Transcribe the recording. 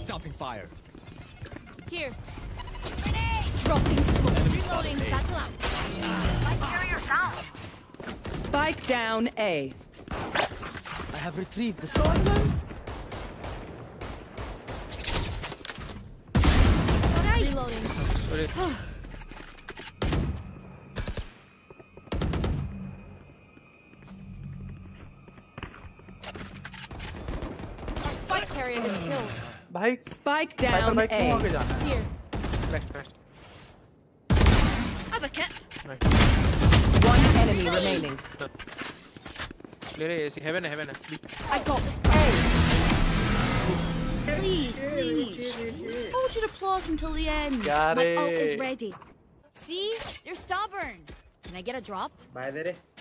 Stopping fire. Here. Dropping smoke. Reloading. Satchel out. Spike carrier down. Spike down A. I have retrieved the spike. Reloading. Spike carrier is killed. भाई Spike down भाई क्यों A. आगे जाना है? Here. Next. Have a kit. One enemy remaining. ले रहे AC heaven है. I got this. Please. Hold your applause until the end. Got My it. ult is ready. See? They're stubborn. Can I get a drop? Bye, Dere.